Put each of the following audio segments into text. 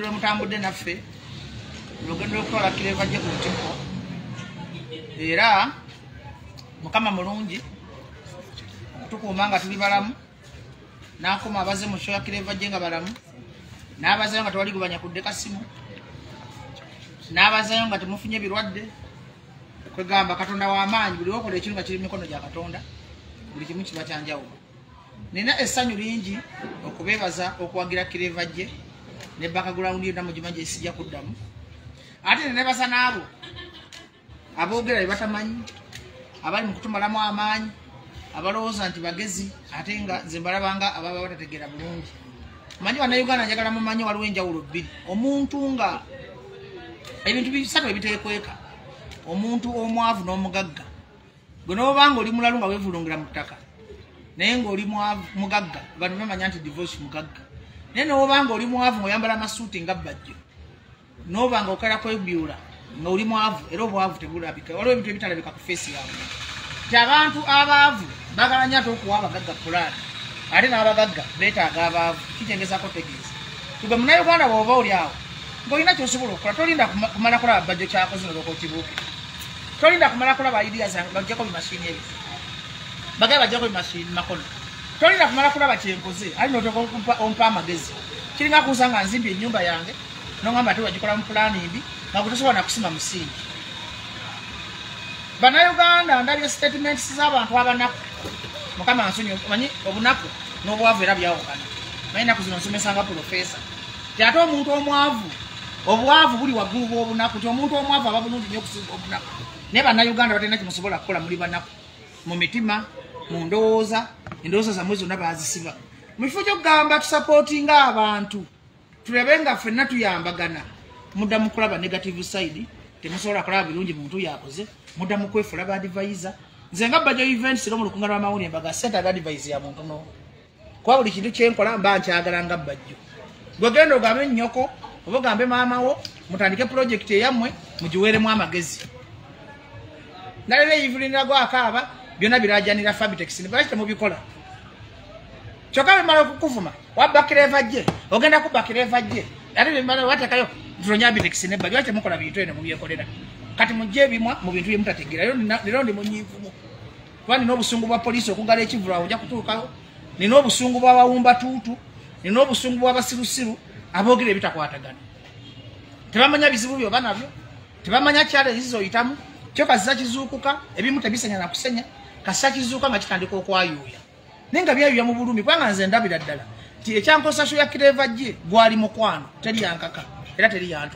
lwe mutambudde naffe olugendo lw'okutwala Kireva gye ku Lutikko era Mukama mulungi okutukuuma nga tuli balamu n'akuma abaze mu show ya Kireva gye nga balamu n'abazayo nga tewali gubanya kudde kasimu n'abazayo nga temufunye birwadde kwegamba Katonda w'amaanyi buli wokola ekintu nga kiri mu mikono gya Katonda buli kimu kiba kyanjawulo. Nina essanyu lingi okubeebaza okuwagira Kireva gye ne background yonna mugima gye sijja kuddamu ate ne nebaza n'abo aboogera bye batamanyi abali mu kutumalamu amaanyi abalowooza nti bagezi ate nga nze mbalabanga ababa batategeera bulungi. Manyi Bannayuganda njagala mumanyi waliwo enjawulo bbiri. Omuntu nga ebintu bisatu ebiteekweka omuntu omwavu n'omugagga gwe n'obanga oli mulalu nga weevulungira mu ttaka naye ng'oli mugagga bantu bamanya nti divorce mugagga naye n'obanga oli mwavu ng'oyambala amasuuti nga bbajjo n'obanga okala kwebyula nga oli mwavu era obwavu tebulabika waliwo ebintu ebitalabika ku feesi yaabwe ti abantu abaavu bagala nnyo ate okuwa abagagga pulaani ate n'abagagga beetaaga abaavu kitegeezako tegeeza tugwe Munnayuganda bw'oba oli awo ng'olina ky'osobola okukola tolinda kumala kulaba bajjo kyakoze noloka okibuuke tolinda kumala kulaba ideas bajjako bimashini ebyo bagaye bajjako bimashini makono tolinda kumala kulaba kyenkoze ali notoka ompa amagezi kiringa kuusa nga nzimbye ennyumba yange nongamba ate wagikola mu pulaani mbi nga kutosobola nakusima musingi. Bannayuganda ndabye statements z'abantu abanaku Mukama nsonyi manyi obunaku n'obwavu era byawukana naye ennaku zino nsomesanga profesa ti ate omuntu omwavu obwavu buli waggulu bw'obunaku ti omuntu omwavu aba bulungi nnyo okusinga obunaku naye Bannayuganda batalina kimusobola kukola muli banaku mu mitima mu ndowooza endowooza zammwe zonna baazisiba mu kifo ky'okugamba tusapootinga abantu tulabe nga ffenna tuyambagana mudda mu kulaba negative side temusobola kulaba birungi muntu yakoze mudda mu kwefuula baadivaiza nze nga Bajjo events era mu lukunga lw'amawulire mbaga senta advice ya muntu no kwa buli kintu kyenkola mba nkyagala nga Bajjo gwe genda ogambe nnyoko oba ogambe maama wo mutandike project eyammwe mugiweeremu amagezi nalera eyivulinira gwa akaaba byonna biraajanira Fabitex ne lwaki temubikola kyokka bimala okukuvuma wabba Kireva gye ogenda kubba Kireva gye ate bimala watekayo tutonya Bitex ne lwaki temukola bintu eno mubyekolera kati mujje ebimwa mu bintu bye mutategeera lero ndi munyiivumu kuba nina obusungu bwa poliisi okugala ekivulu awo ojja kutuukayo nina obusungu bw'abawumba tuutu nina obusungu bw'abasirusiru aboogera ebitakwatagana tebamanya bizibu byoba nabyo tebamanya kyala ezizoyitamu kyo kasiza kizuukuka ebimu tebisenya na kusenya kasiza kizuuka nga kitandika okwayuuya naye nga byayuuya mu bulumi kubanga nze ndabira ddala ti ekyankosa sho ya Kireva gye gwali mukwano teri yankaka era teri yantu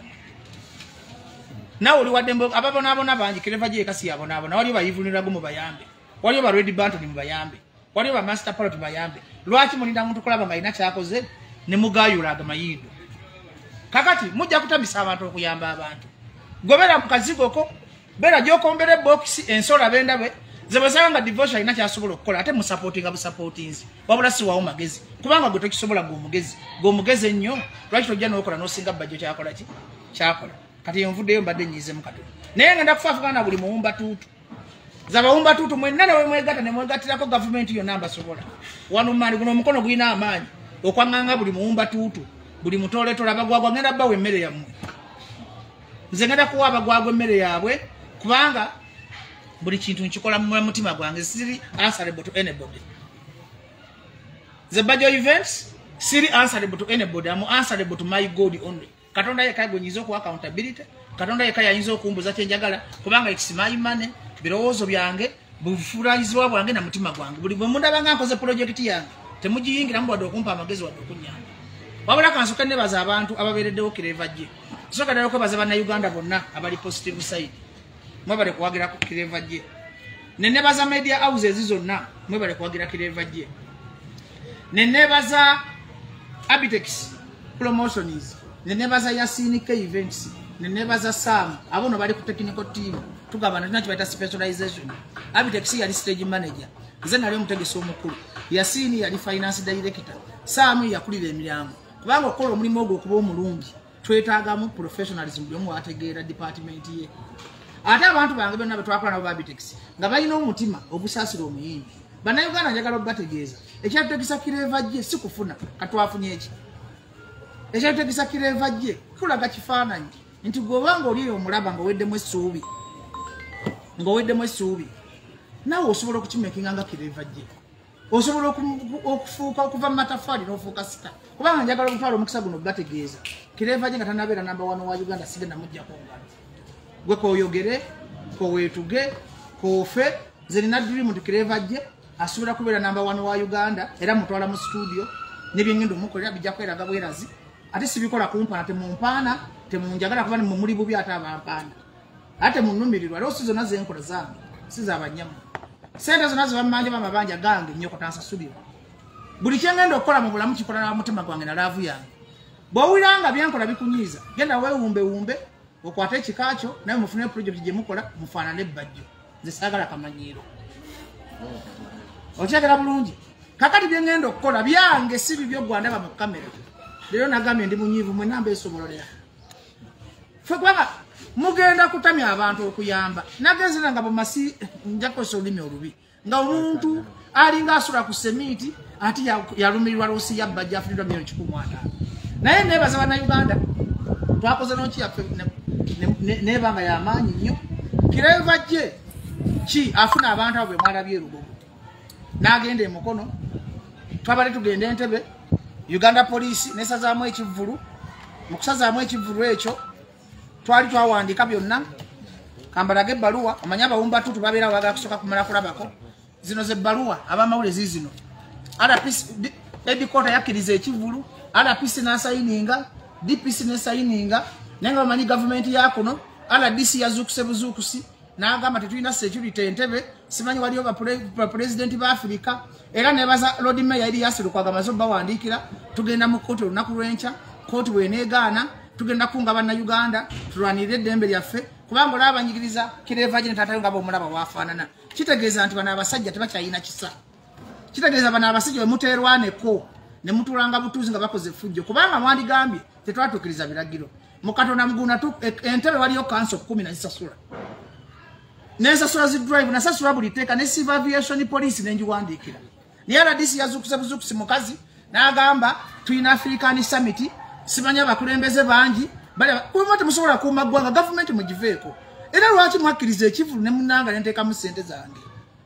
nawe oli wadde ababonaabona bangi Kireva gye ekasi yabonaabona waliyo bayivulirago mu bayambe waliyo ba Red Banton mu bayambe waliyo ba Master Pilot mu bayambe lwaki mulinda muntu kulaba nga alina kyakoze ne mugayula agamayindo kakati mujja kutambisa abantu okuyamba abantu gobera mu kazigoko bera gyokombere box ensola bendabe zebasanga nga divorce alina kyasobola okukola ate musupportinga busupportings wabula si wawo magezi kubanga gwe tokisobola gw'omugezi ennyo lwaki tojja n'okola n'osinga Bajjo kyakola ki kyakola kati yenvuddeyo mbadde nyiizemu katono naye ngenda kufaafugana buli muwumba tuutu zabawumba tuutu mwenna ne wemwegatta ne mwegattirako gavumenti yonna mbasobola wano mumandi guno omukono gulina amaanyi okwaŋŋanga buli muwumba tuutu buli mutooletoola abagwagwa ngenda bbawa emmere yammwe nze ngenda kuwa abagwagwa emmere yaabwe kubanga buli kintu nkikola mu mutima gwange siri answerable to anybody. The Bajjo events siri answerable to anybody. I'm answerable to my God only. Katonda yekka gonyizo ku accountability. Katonda yekka yayinza okumbuza kyenjagala kubanga it's my money birowoozo byange bufulanyizibwa bwange na mutima gwange buli bwe mundaba nga nkoze project yange temugiyingira mubadde okumpa amagezi wadde okunyamba wabula kansoka nebaza abantu ababeereddewo Kireva gye soka ddala okwebaza Bannayuganda bonna abali positive side mwebale kuwagira ku Kireva gye nenebaza media houses zonna mwebale kuwagira Kireva gye nenebaza Abitex promotions nenebaza Yasini K events nenebaza Sam abono bali ku technical team tugabana tunaki baita specialization. Abitex yali stage manager nze nali omutegesi omukulu Yasini yali finance director Sam yakulira emiryango kubanga okola omulimu ogwo okuba omulungi twetaagamu professionalism buli omu ategeera department ye ate abantu bange bonna betwakola nabo Abitex nga balina omutima ogusaasira omuyimbi Bannayuganda njagala obategeeza ekyategesa Kireva gye si kufuna katwafunye eki ekyategesa Kireva Gye kulaga kifaananyi nti gobanga oli omulaba nga oweddemu essuubi nawe osobola okukimekinga nga Kireva Gye osobola okufuuka okuva mu matafaali n'ofuuka sita kubanga njagala okutwala omukisa guno gategeeza Kireva Gye nga tanabeera namba 1 wa Uganda sigenda mujjako ngalo gwe koyogere koweetuge kofe zerina dream nti Kireva Gye asobola kubeera namba 1 wa Uganda era mutwala mu studio n'ebyengendo mukolera bijja kweraga bwerazi ate sibikola kumpana temumpaana temunjagala kuba muli bubi ate abampaana ate munnumirirwa leo sizo nazo enkola zange siza abanyamu sente zona zibamanje bamabanja gange nyoko tansasulira buli kyengendo okukola mu bulamu kikola na mutima gwange na laavu yange bwowiranga byankola bikunyiza genda weewumbe okwate ekikaacho naye mufune project gye mukola mufaanane bajjo nze saagala kamanyiro okyagala bulungi kakati byengendo okukola byange si bibyo gwandaba mu kamera leero nagambye ndi munyiivu mwe namba esobololera fe kubanga mugenda kutamya abantu okuyamba nagenze nga bamasi njakosa olulimi olubi nga omuntu alinga asula ku semiti ati yalumirirwa loosi yabba jafunirwa $1,500 naye nebaza bannayuganda twakoze noki yaffe nebanga y'amaanyi nnyo Kireva Gye ki afuna abantu abo bwe mwalabye erugogo n'agenda emukono twabale tugenda Entebbe Uganda Police nesazaamu ekivvulu mu kusazaamu ekivvulu ekyo twali twawandika byonna kambalage ebbaluwa omanya abawumba tutu babeera wagala kusooka kumala kulabako zino ze bbaluwa abamawule zizino edikota yakkiriza ekivvulu RPC n'asayininga DPC n'esayininga naye nga bamanyi gavumenti yakuno RDC yazuukuse buzuukusi n'agamba tetulina security Entebbe simanyi waliyo bapulezidenti ba Afrika era nebaza Lord Mayor Erias Lukwaga bawandiikira tugenda mu kkooti olunaku lw'enkya kkooti bw'eneegaana tugenda kunga bannayuganda tulwanirire eddembe lyaffe kubanga olabanyigiriza Kireva Gye ne taatayo nga bomulaba waafaanana kitegeeza nti bano abasajja tebakyayina kisa kitegeeza bano abasajja bwe muteerwaneko ne mutuulanga butuuzi nga bakoze effujjo kubanga mwandigambye tetwatuukiriza biragiro mu Katonda muguna Entebbe waliyo kanso 10 nazisasula nensasula zidrive nasasula buli teeka ne civil aviation police nenjiwandiikira naye RDC yazuukuse buzuukusi mukazi n'agamba tulina African Summit simanya abakulembeze bangi kuba temusobola kuuma ggwanga gavumenti mugiveeko era lwaki mwakkiriza ekivulu ne munnanga nenteekamu ssente zange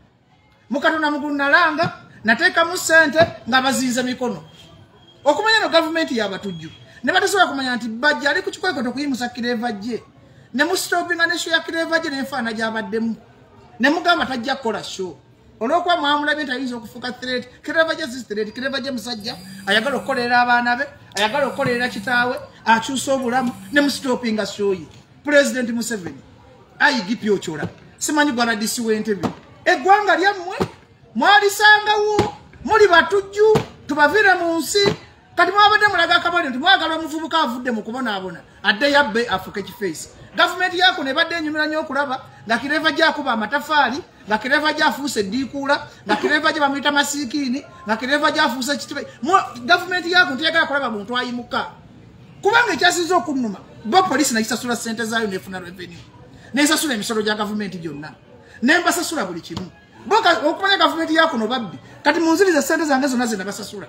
mu Katonda mugulu nalanga nateekamu ssente nga bazinze mikono okumanya no gavumenti yabatujju ne batasobola kumanya nti bajja ali ku kikweko tokuyimusa Kireva Gye ne mustopinga ne show ya Kireva Gye n'enfaana gy'abaddemu ne mugamba tajja kukola show olwokuba mwamulabye nti ayinza okufuuka threat Kireva Gye si threat Kireva Gye musajja ayagala okukolerera abaana be ayagala okukolerera kitaawe akyusa obulamu ne mustopinga show ye President Museveni ayigipi okyola simanyi gwa RDC w'Entebbe eggwanga lyammwe mwalisangawo muli batujju tubavire mu nsi kati mwabadde mulaga akabali nti mwagala omuvubuka avudde mu kubonaabona adde yabbe afuke kifeesi gavumenti yako nebadde enyumira nnyo okulaba nga Kireva Gye akuba amatafaali nga Kireva Gye afuuse eddiikuula nga Kireva Gye bamuyita masiikiini nga Kireva Gye afuuse ekitibe gavumenti yako ntiyagala kulaba muntu ayimuka kubanga ekyasinza okunnuma bo poliisi nakisasula ssente zaayo nefuna revenue nesasula emisolo gya gavumenti gyonna nembasasula buli kimu okumanya gavumenti yako no babbi kati munziriza ssente zange zonna ze nabasasula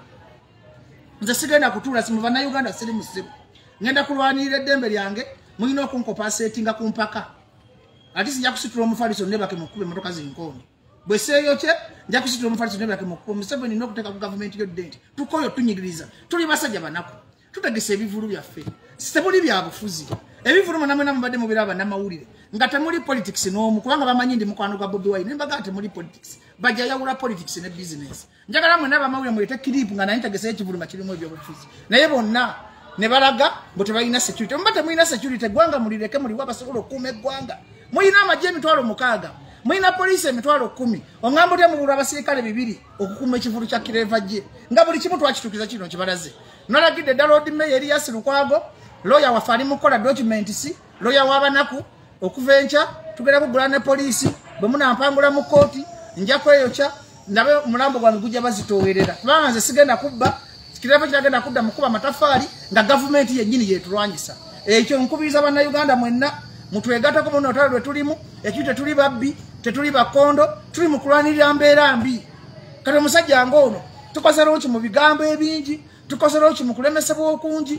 nze sigenda kutuula simu bannayuganda siri musibu ngenda kulwanirira eddembe lyange mulina okunkopasetinga ku mpaka ati sijja kusitula omufaliso nebake mukube emotoka zinkondo bwe seeyokye nja kusitula omufaliso nebake mukube Museveni n'okuteeka ku gavumenti y'oddenti tukoyo tunyigiriza tuli basajja banaku tutegese ebivulu byaffe tebuli bya bufuzi ebivulu mwanamwena mubadde mubeera bannamawulire nga temuli politics n'omu kubanga bamanyi ndi mukwano gwa Bobi Wine nembaga temuli politics bajja yawula politics ne business njagala mwena bamawulire mwete clip nga naye tegese ekivulu nga kirimu ebyobufuzi naye bonna ne balaga bo tebalina security mbate mulina security gwanga mulireke muli wabasobola okuuma eggwanga mulina amagye emitwalo 6 mulina poliisi emitwalo 10 ongambo te mulula abasirikale 2 okukuuma ekivulu kya Kireva Gye nga buli kimu twakitukiza kino kibalaze nolagidde ddala Lord Mayor Erias Lukwago lawyer waffe ali mukola documents lawyer w'abanaku okuva enkya tugenda kugula ne poliisi bwe munampangula mu kooti nja kweyokya nabe mulambo gwange gujja bazitoowerera kubanga nze sigenda kubba Kireva Gye agenda kudda mukuba amatafaali nga gavumenti yennyini yetulwanyisa ekyo nkubiriza bannayuganda mwenna mutwegatako muno otalo lwe tulimu ekyo tetuli babbi tetuli bakondo tuli mu kulwanirira mbeera mbi kati omusajja ng'ono tukozerawo ki mu bigambo ebingi tukozerawo ki mu kulemesebwa okungi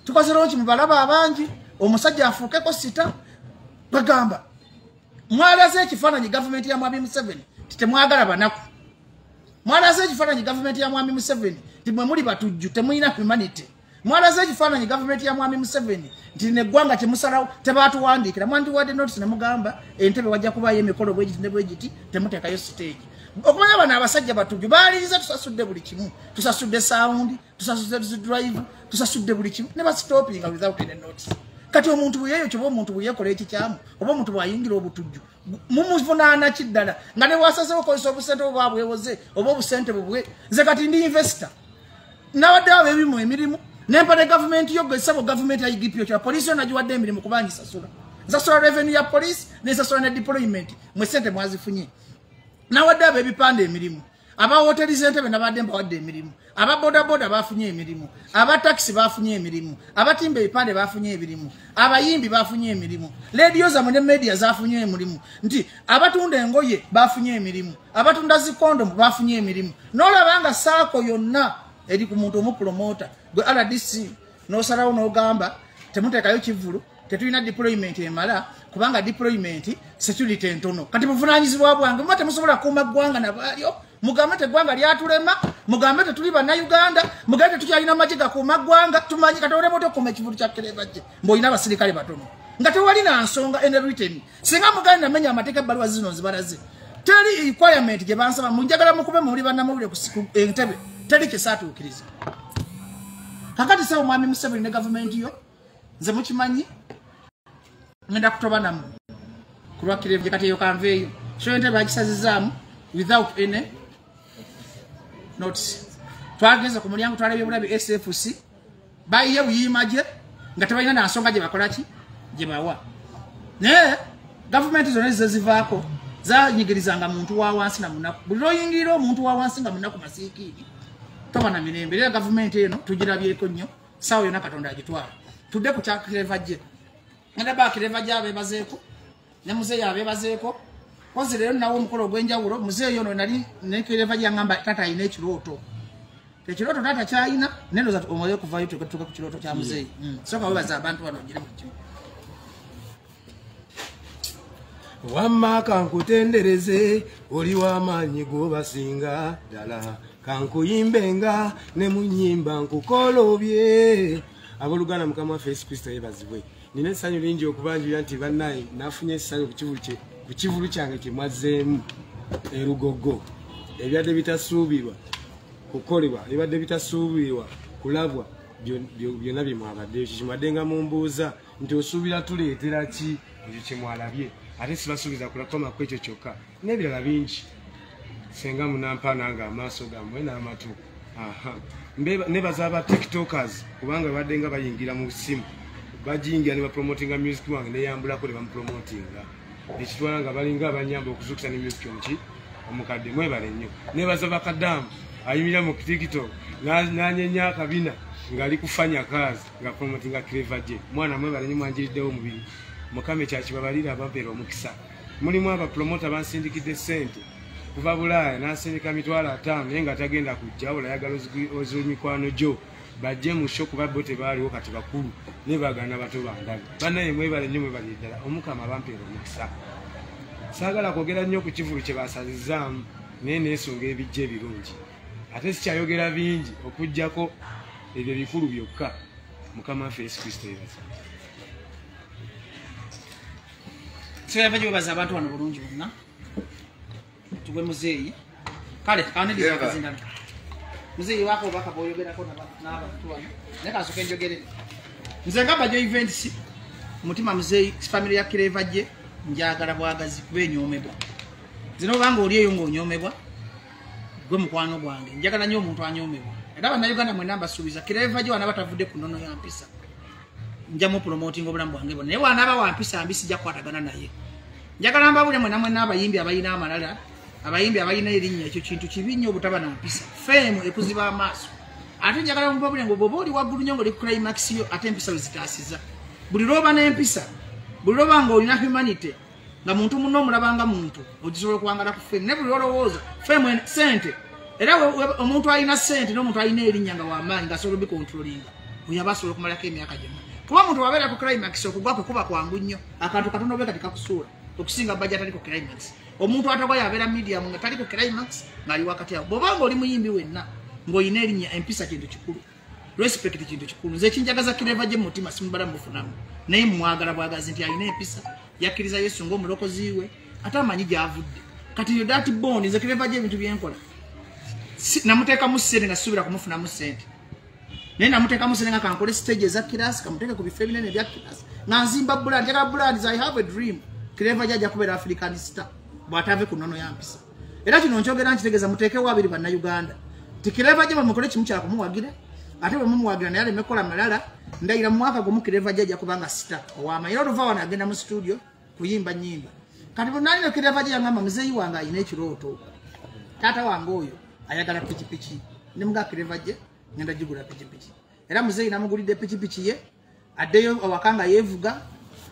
tukoze lonchi mubalaba abangi omusajja afuukeko sita bagamba mwalaze ekifaananyi government ya Mwami Museveni titemwagala banaku mwalaze ekifaananyi government ya Mwami Museveni timwe muli batujju temuyina humanity mwalaze ekifaananyi government ya Mwami Museveni ntine gwanga temusalawo tebatuwandiikira mwandiwadde notice nemugamba entebe wajja kubayo emikolo bwegiti ne bwegiti temuteekayo stage okumanya bano abasajja batujju baaliriza tusasudde buli kimu tusasudde sound tusasudde drive tusasudde buli kimu ne bastopinga without any notice kati omuntu yeyo kiba omuntu bweyekola ekikyamu oba omuntu bwayingira obutujju mumuvunaana kiddala nga ne bwasazewo kozesa obusente oba bwewoze oba obusente bubwe nze kati ndi investor nawadde abo ebimu emirimu nempane government yo gesabo government ya igipyo kya police nagiwadde emirimu kubangi sasula revenue ya police ne sasula ne deployment mwe sente mwazifunye nawadde abo ebipande emirimu aba hoteli zentebe nabadde mbawadde emirimu aba boda boda bafunye emirimu aba taxi bafunye emirimu abatimba ebipande bafunye emirimu abayimbi bafunye emirimu radio za mu media zafunye emirimu nti abatunda engoye bafunye emirimu abatunda zikondom bafunye emirimu nolabanga saako yonna eri ku muntu omupromota gwe RDC nosalawo nogamba temuteekayo kivulu tetulina deployment emala kubanga deployment security entono kati buvunanyizibwa bwange mwate musobola kuuma ggwanga nabalyo mugambe teggwanga lyatulema mugambe tetuli bannayuganda mugambe tetukyalina majiga kuuma ggwanga tumanyi katole moto kuuma ekivulu kya Kelebajje mboyina abasirikale batono nga tewalina nsonga ene written singa mugambe namenya amateeka ebbaluwa zino nzibalaze teri requirement gye bansaba munjagala mukube muli bannamawulire ku entebe teri kyesatuukiriza kakati sawa Mwami Museveni ne government yo nze mukimanyi ngenda kutoba namu kulwakire kati yo kanveeyo so entebe bagisazizaamu without any notice twageze ku mulyango twalabye bulabi SFC bayiye buyimaje nga tebalina na nsonga gye bakolaki gye bawa ne government zone zivaako zanyigirizanga muntu wa wansi na munaku buli oyingirira omuntu wa wansi nga munaku masiikiri toba na mirembe era government eno tugirabyeko nnyo sawa yona Katonda agitwala tudde ku Kirevajje ngenda ba Kirevajje abebazeeko ne muzeeyi abebazeeko kozi lero nawo omukolo ogw'enjawulo muzeeyi ono nali ne Kirevajje yangamba tata ayina ekirooto ekirooto tata kyayina nendoza omwoyo kuvayo tuka ku kirooto kya muzeeyi soka webaza abantu bano gire mu kimu wamma kankutendereze oli w'amaanyi g'obasinga ddala kankuyimbenga ne munyimba nkukolobye abooluganda mukama waffe Yesu Kristo yebazibwe nina essanyu lingi okubanjulira nti bannaye nafunye essanyu ku kivulu kyange kye mwazzeemu erugogo ebyadde bitasuubirwa kukolebwa ebadde bitasuubirwa kulabwa byonna bye mwabadde ekyo kimwadde nga mumbuuza nti osuubira tuleetera ki ekyo kye mwalabye ate sibasuubiza kulakoma ku ekyo kyokka n'ebirala bingi senga munampaana nga amaaso gammwe n'amatu nebaza aba tiktokers kubanga badde nga bayingira mu simu bajingira ne bapromotinga music wange neyambulako ne bamupromotinga ekitwala nga balinga abanyamba okuzukisa ne music omuki omukadde mwebale nnyo nebaza bakadamu ayimirira mu tiktok nanyenya akabina ng'ali kufanya kazi nga promotinga Kirevajje mwana mwebale nnyo mwanjiriddewo mubiri mukame kyakibabalira abampeera omukisa mulimu abapromota bansindikidde sente kuva Bulaaya n'asindika mitwalo 5 naye nga tagenda kujja wala yagala oz'emikwano gyo bajje mu show kuba bo tebaaliwo kati bakulu ne bagana bato bandaga bannaye mwebale nnyo mwebale ddala omukama abampeera omukisa saagala kwogera nnyo ku kivulu kye basazizaamu naye neesonga ebijja ebirungi ate sikyayogera bingi okuggyako ebyo bikulu byokka mukama waffe Yesu Kristo yebaza Kirevajje webaza abantu bano bulungi bonna tugwe muzeeyi kale kanediza kazinda muzeeyi wako baka boyogerako n'abantu bano naye kasooka enjogere nze nga Bajjo events mutima muzeeyi family ya Kirevajje njagala bwagazi kuba enyoomebwa zino banga oliyeyo ng'onyoomebwa gwe mukwano gwange njagala nnyo omuntu anyoomebwa era bannayuganda mwenna mbasuubiza Kirevajje wanaaba tavudde ku nnono ya mpisa njamu promoting obulamu bwange bonna naye wanaaba wa mpisa mbi sijja kukwatagana naye njagala mbabule mwenna abayimbi abalina amalala abayimbi abalina erinnya ekyo kintu kibi nnyo obutaba na mpisa fame ekuziba amaaso ate njagala mbabule ngo bwoba oli waggulu nnyo ng'oli climax yo ate empisa wezitaasiza buli lwoba n'empisa buli lwoba ng'olina humanity nga muntu munno omulabanga muntu ogisobola okuwangala ku fame ne buli lwolowooza fame sente era omuntu alina sente n'omuntu alina erinnya nga wamaanyi ng'asobola obikontrolinga oyaba asobola okumalako emyaka gyonna kuba muntu wabeera ku climax okugwa kwe kuba kwangu nnyo akantu katono obe kati kakusuula okusinga bajja tali ku climax omuntu atagwa yabeera medium nga tali ku climax ng'ali wakati awo bw'obanga oli muyimbi wenna ng'olina erinnya empisa kintu kikulu respect kintu kikulu nze kinjagaza Clever gye mu mutima simubala mufunamu naye mwagala bwagazi nti alina empisa yakkiriza Yesu ng'omulokozi we ate amanyi gy'avudde kati yo dati bond nze Clever gye ebintu byenkola namuteekamu ssente nga sisuubira kumufunamu ssente naye namuteekamu ssente nga kankole stage eza kirasi kamuteeke ku bifo ebinene ebya kirasi nga nzimba brand njagala brands I have a dream Clever gye ajja kubeera African star bw'atave ku nnono ya mpisa era kino nkyogera nkitegeeza muteekewo abiri bannayuganda ti Clever gye bamukole kimu kya kumuwagira ate bwe mumuwagira naye alemekola malala ndayira mu mwaka gumu Clever gye ajja kubanga star ow'amaanyi era oluva wano agenda mu studio kuyimba nnyimba kati bwe nalina Clever gye yangamba muzeeyi wange ayina ekirooto taata wange oyo ayagala pikipiki ne mga Clever gye ngenda gigula pikipiki era muzeeyi namugulidde pikipiki ye addeyo awaka nga yeevuga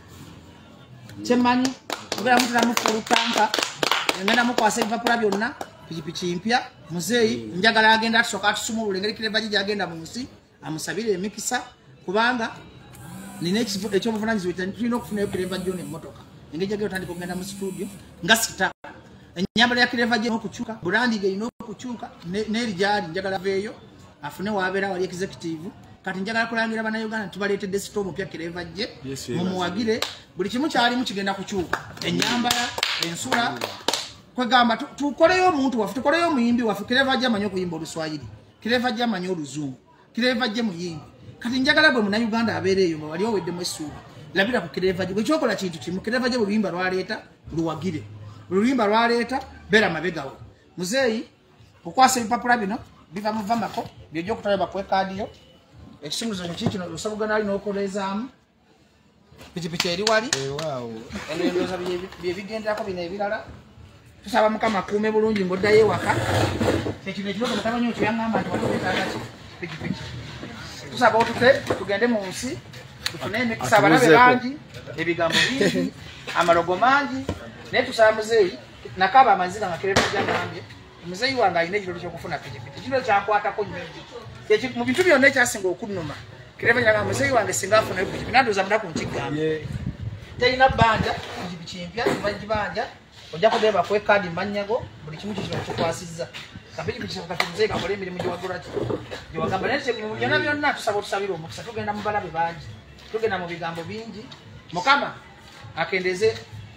kyemanyi ogera mutulamu fulutanka ngenda mukwasa ebipapula byonna pikipiki mpya muzeeyi njagala agenda atusooka atusumulula engeri Clever gye gyagenda mu nsi amusabire emikisa kubanga nina ekyobuvunanyizibwa tulina okufunayo Clever gye n'emmotoka engeri gyagenda otandika okugenda mu studio nga sita ennyambala ya Clever gye okukyuka brandi ge erina okukyuka n'eri gyali njagala aveeyo afune wabeera wali executive kati njagala kulangira bannayuganda tubaleetedde sito omupya Clever gye mumuwagire buli kimu kyalimu kigenda kukyuka ennyambala ensula kwegamba tukoleyo omuntu waffe tukoleyo omuyimbi waffe Clever gye amanyi okuyimba Oluswayiri Clever gye amanyi Oluzungu Clever gye muyimbi kati njagala bwe munnayuganda abeera eyo nga wali oweddemu essuubi labira ku Clever gye bwekyokola kintu kimu Clever gye buluyimba lwaleeta luwagire oluyimba lwaleeta beera mabegawo muzeeyi okwasa ebipapula bino biva mu vamako byojja okutala bakwekaadiyo ekisumuluzo kino osobogana ali n'okolezaamu pikipiki eri wali endowooza byebigenderako bino ebirala tusaba Mukama akuume bulungi ng'oddayo ewaka ekino ekirogo mutamanyi okyoyaŋŋamba nti wali wetagaki pikipiki tusaba otute tugende mu nsi tufune emikisa abalabe bangi ebigambo bingi amalogo mangi naye tusaba muzeeyi nakaba amaziga nga Clever gye agambye muzeeyi wange alina ekirooto ky'okufuna pikipiki kino kyankwatako nnyo mu bintu byonna ekyasinga okunnuma Clever gye agamba muzeeyi wange singa afunayo pikipiki nandooza munaku nkigamba terina bbanja pikipiki mpya eva gibanja ojja kugenda bakwekaadi mannyago buli kimu kikino kikwasizza kapikipiki kati muzeeyi kakole emirimu gyewagulaki gyewagamba naye mu byonna byonna tusaba otusabire omukisa tugenda mu balabe bangi tugenda mu bigambo bingi Mukama akendeze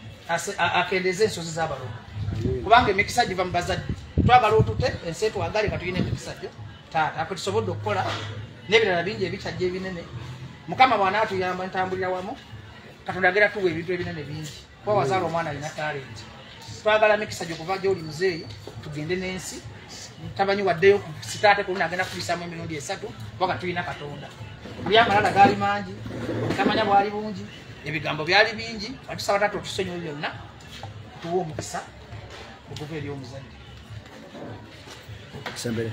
ensozi z'abalongo kubanga emikisa giva mu bazadde twagala otute ensi etwagale nga tulina emikisa gyo taata akwe tusobodde okukola n'ebirala bingi ebikyajja ebinene Mukama bw'anaatuyamba ntambulira wamu Katonda agera tuwa ebintu ebinene bingi kuba wazaala omwana alina talenti twagala mikisa gy'okuva gy'oli muzeeyi tugende n'ensi tabanyi waddeyo ku sitaate kuluna agenda kubisaamu emirundi 3 kubanga tulina Katonda buli amalala gaali mangi tamanya bwali bungi ebigambo byali bingi batusaba taata otusonyiwe byonna tuwa omukisa okuva eri omuzadde Sembere.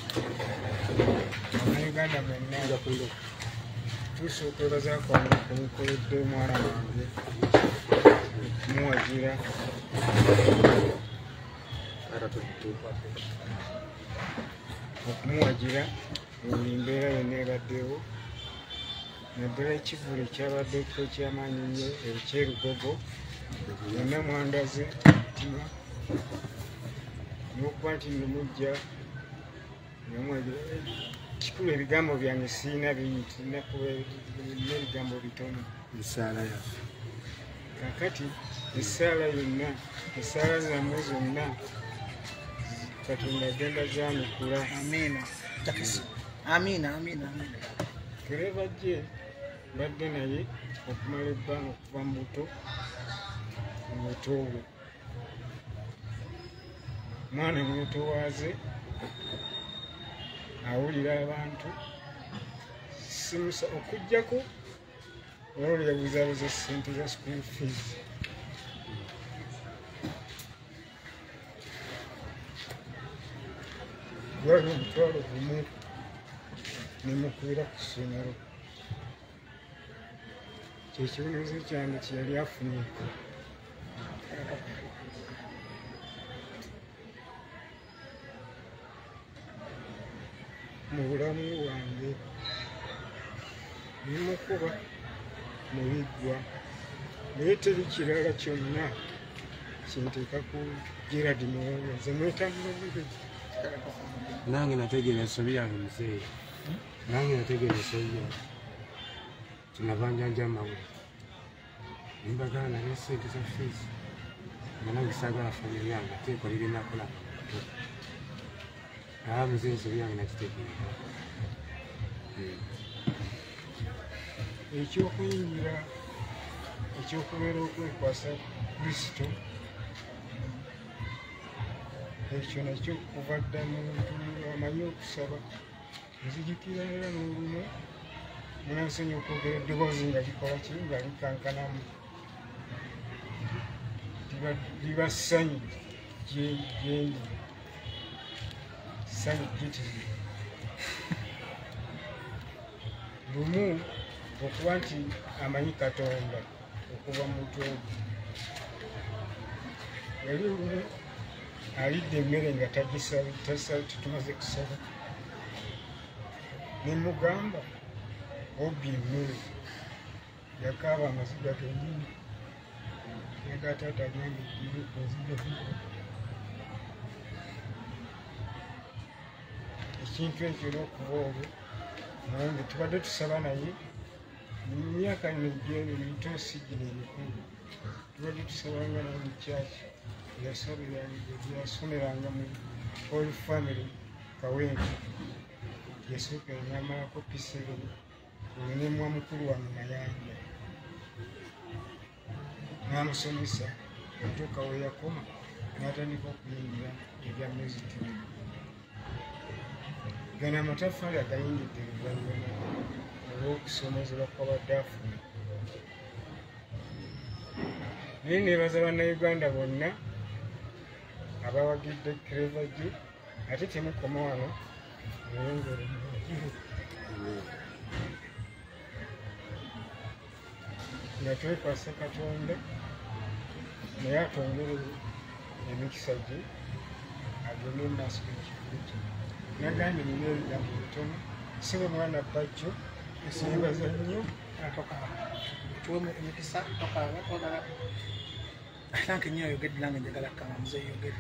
Uganda mwenna tusooka kwange kumukoledde omwana wange okumuwagira buli mbeera yonna ebaddewo naddala ekivulu ekyabaddeko ekyamaanyi nnyo ekyerugogo yonna mwandaze mutima n'okuba nti nemujja kikulu ebigambo byange siina bingi nakuba n'ebigambo bitono Nsaala yaffe kakati essaala yonna essaala zammwe zonna Katonda agenda zanukula amiina amiina amiina Clever gye mbadde naye okumala ebbanga okuva mu buto bwe mwana mwetowaaze awulira abantu simusa okujjako olwo yabuzaabuza ssente za school fees gwali omutwalo gumu nemukuira ku ssomero kyekibonerezo kyange kyeyali afunye mu bulamu bwange nemukuba nebiggwa naye teri kirala kyonna kinteeka ku Gerard Muwonge mwetambula bubi nange nategeera ensobi yange muzeeyi nange nategeera ensobi yange kinava njanja amawulire nimbagala naye sente za feesi nga nange saagala famire yange ateeko lirinakola muzeeyi ensobi yange nakitegeera ekyokuyingira ekyokubeera okwekwasa Kristo ekyo nakyo kuva dda muntu amanyi okusaba nzijukira era n'olumu munansonyi okwogera eddoboozi nga likola ki nga likankanamu liba ssanyu gyendi ssanyu gitiri lumu okuba nti amanyi Katonda okuva mu muntu yali lumu alidde emmere nga tetumaze kusaba nemugamba obbi emmere yakaaba amaziga genyini negataata agambe iri enziga ekintu ekyo n'okuba olwo nange tubadde tusaba naye myaka mitoosi gino emikulu tubadde tusabanga naye mukyaki yasomeranga mu Holy Family Kawenje yasooka namalako P7 nemwa mukulu wa Mayanja namusomesa otuuka we yakoma n'atandika okuyingira ebya music gana amatafaali agayingidde luvannyuma olw'okusomezebwa kw'abaddaafuna naye nebaza bannayuganda bonna abawagidde Clever J ate temukoma wano nayongere nga twekwasa Katonda naye atwongere emikisa gye agende mumaaso gekifulu kye nagambye nina ebigambo bitono sibe mwana Bajjo esimbaza nnyo tuwe emikisa tokaaba twagala nange nnyo ayogedde nange njagala kama muzeeyi yogedde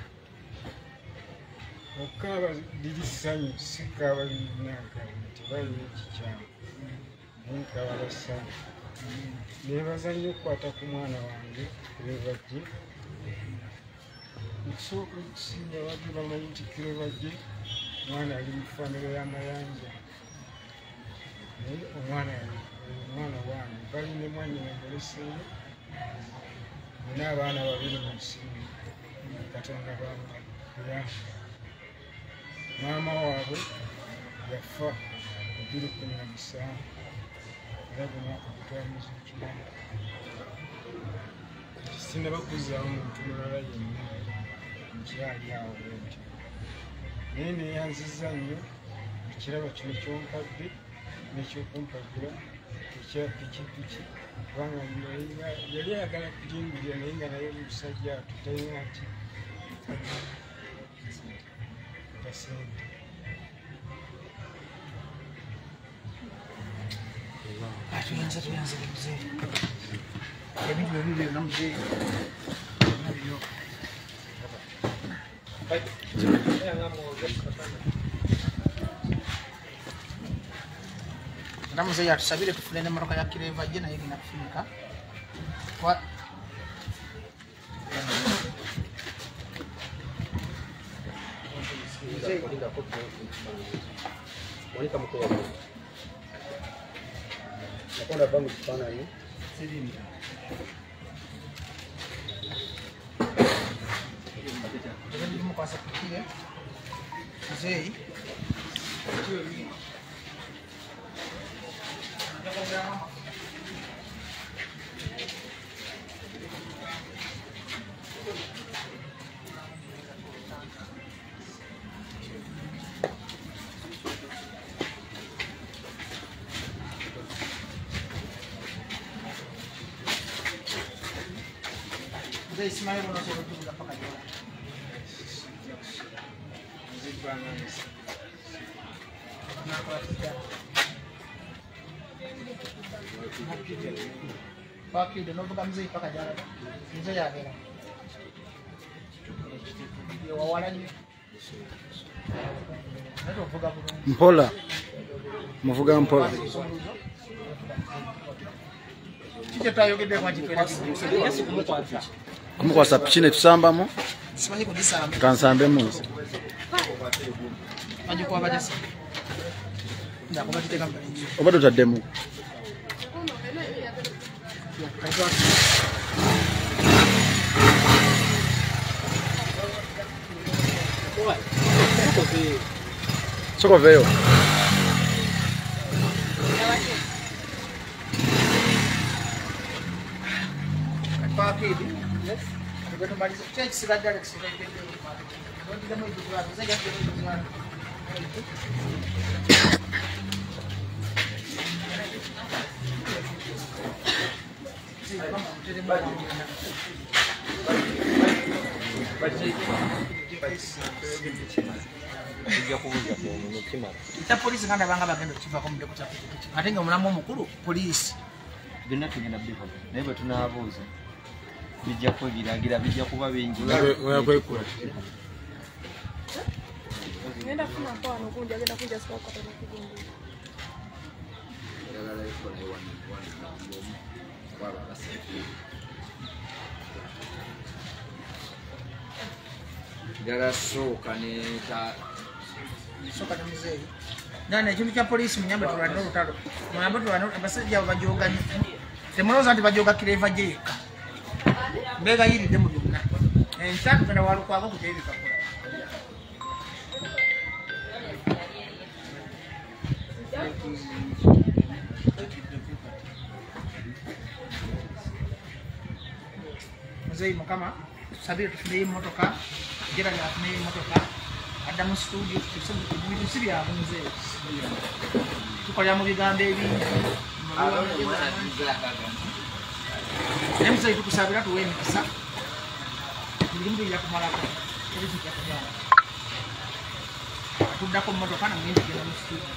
okukaaba liri ssanyu sikaaba linanka nti balina ekikyamu naye nkaaba bassanyu nebaza nnyo okukwata ku mwana wange Clever J nkusooka okusinga badde bamanyi nti Clever J omwana ali mu famire y'Amayanja naye omwana wange bali ne mwanyina muleseeyo nina abaana babiri mu nsimu Katonda bamaya maama waabwe yafa 2017 era gumwaka gutwamuzi ekimanyi sinaba kuzaawo muntu mulala yenna nkyali awo bwenti naye neyanziza nnyo ekirabo kino kyompadde n'ekyokumpagira ekya pikipiki kubanga yali ayagala kujingirira naye nga naye omusajja tutalina nti kasente tuyanze muzeeyi ebintu bibiri na muzeeyi nabyo era muzeeyi atusabire tufune n'emmotoka ya Clever J naye egenda kufunika nakonda va mu kifaananyi mukwasa kukire muzeeyi muzeeyi simanyi bona osobola okutuuza paka jona nakola tutya Fakide novuga mzee paka jana. Mzee yagera. Wawala ni. Mpola. Muvuga mpola. Kije tayogede kwa jipera. Kumukwasa pichine tusambamo. Simanyi kudisamba. Kansambe muzi. Manyi kwa bajasa. Ndakuba kiteka mbali. Obado taddemu. Soko veo. Fakide. Yes. Ngoto mbali church sigadala sigadala. Ngoto ndamo idukwa. Zaja idukwa. Polisi kanda banga bagenda kiva ko mudeko kya ate nga omulamu omukulu polisi byonna tugenda bikola naye bwe tunaabuuza bijja kwegiragira bijja kuba bingi weyakwekula ngenda kufuna mpano kunja agenda kunja sikakatana kugundu ddala sooka neta soka na mzee nane ekintu kya polisi munyambe tulwana olutalo munyambe tulwana abasajja bajoga temuloza nti bajoga kireva jeka mbega yiridde mu byonna enkyatu genda walukwako kuteebikakula mzee mukama tusabire tufuneyo emmotoka jera yafuneyo emmotoka adda mu studio ebintu si byabwe mzee tukolera mu bigambo ebingi naye mzee tukusabira tuwe emikisa buli muntu ija kumalako ebizijja kubyala tuddako mu motoka namuyinza genda mu studio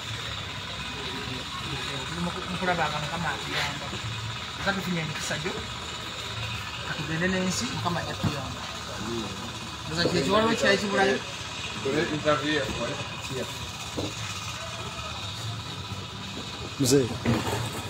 mukulabanga mukama atuyamba ata tufunye emikisa gyo katugende n'ensi mukama yatuyamba oza kyekiwaliwo kyali kibulayo Mzee.